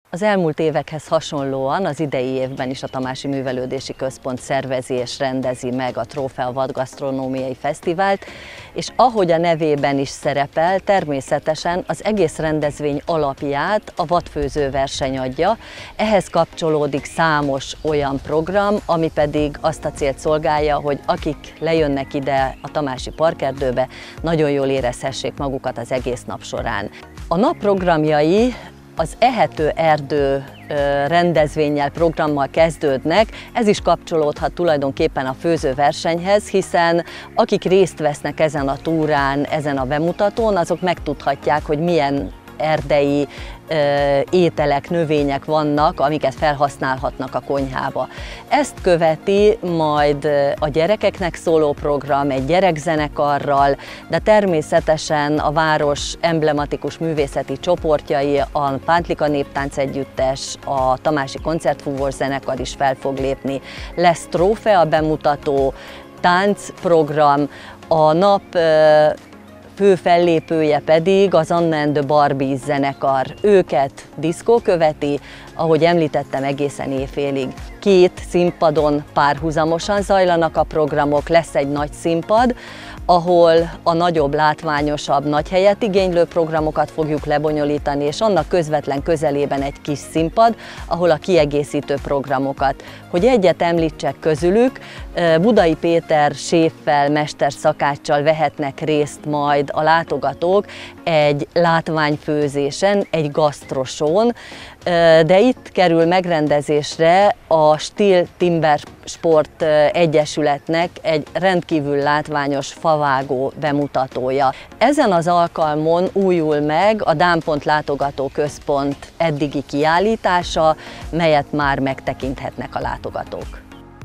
Az elmúlt évekhez hasonlóan az idei évben is a Tamási Művelődési Központ szervezi és rendezi meg a Trófea Vadgasztronómiai Fesztivált, és ahogy a nevében is szerepel, természetesen az egész rendezvény alapját a vadfőző verseny adja, ehhez kapcsolódik számos olyan program, ami pedig azt a célt szolgálja, hogy akik lejönnek ide a Tamási Parkerdőbe, nagyon jól érezhessék magukat az egész nap során. A nap programjai az Ehető Erdő rendezvénnyel, programmal kezdődnek, ez is kapcsolódhat tulajdonképpen a főzőversenyhez, hiszen akik részt vesznek ezen a túrán, ezen a bemutatón, azok megtudhatják, hogy milyen erdei ételek, növények vannak, amiket felhasználhatnak a konyhába. Ezt követi majd a gyerekeknek szóló program egy gyerekzenekarral, de természetesen a város emblematikus művészeti csoportjai, a Pántlika Néptánc Együttes, a Tamási Koncertfúvós Zenekar is fel fog lépni. Lesz trófea bemutató, táncprogram, a nap fő fellépője pedig az Anna and the Barbies zenekar. Őket diszkó követi, ahogy említettem, egészen éjfélig. 2 színpadon párhuzamosan zajlanak a programok, lesz egy nagy színpad, ahol a nagyobb, látványosabb, nagy helyet igénylő programokat fogjuk lebonyolítani, és annak közvetlen közelében egy kis színpad, ahol a kiegészítő programokat. Hogy egyet említsek közülük, Budai Péter séffel, mesterszakáccsal vehetnek részt majd a látogatók egy látványfőzésen, egy gasztrosón, de itt kerül megrendezésre a Stihl Timber Sport Egyesületnek egy rendkívül látványos favágó bemutatója. Ezen az alkalmon újul meg a Dámpont Látogatóközpont eddigi kiállítása, melyet már megtekinthetnek a látogatók.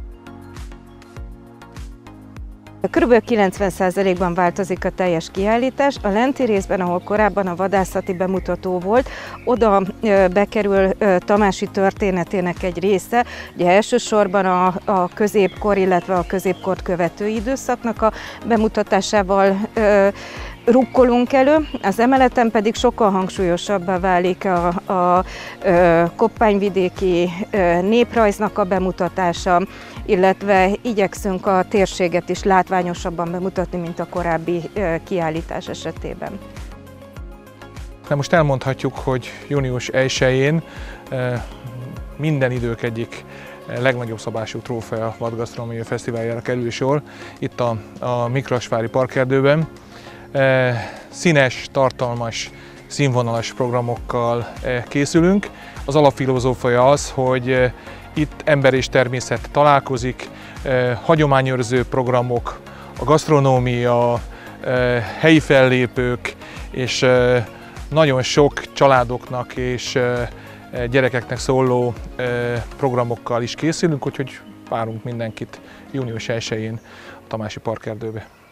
Körülbelül 90%-ban változik a teljes kiállítás. A lenti részben, ahol korábban a vadászati bemutató volt, oda bekerül Tamási történetének egy része. Ugye elsősorban a középkor, illetve a középkort követő időszaknak a bemutatásával rukkolunk elő, az emeleten pedig sokkal hangsúlyosabbá válik a koppányvidéki néprajznak a bemutatása, illetve igyekszünk a térséget is látványosabban bemutatni, mint a korábbi kiállítás esetében. Most elmondhatjuk, hogy június 1-én minden idők egyik legnagyobb szabású Trófea Vadgasztronómiai Fesztiváljára kerül sor itt a Miklósvári Parkerdőben. Színes, tartalmas, színvonalas programokkal készülünk. Az alapfilozófia az, hogy itt ember és természet találkozik, hagyományőrző programok, a gasztronómia, helyi fellépők, és nagyon sok családoknak és gyerekeknek szóló programokkal is készülünk, úgyhogy várunk mindenkit június 1-én a Tamási Parkerdőbe.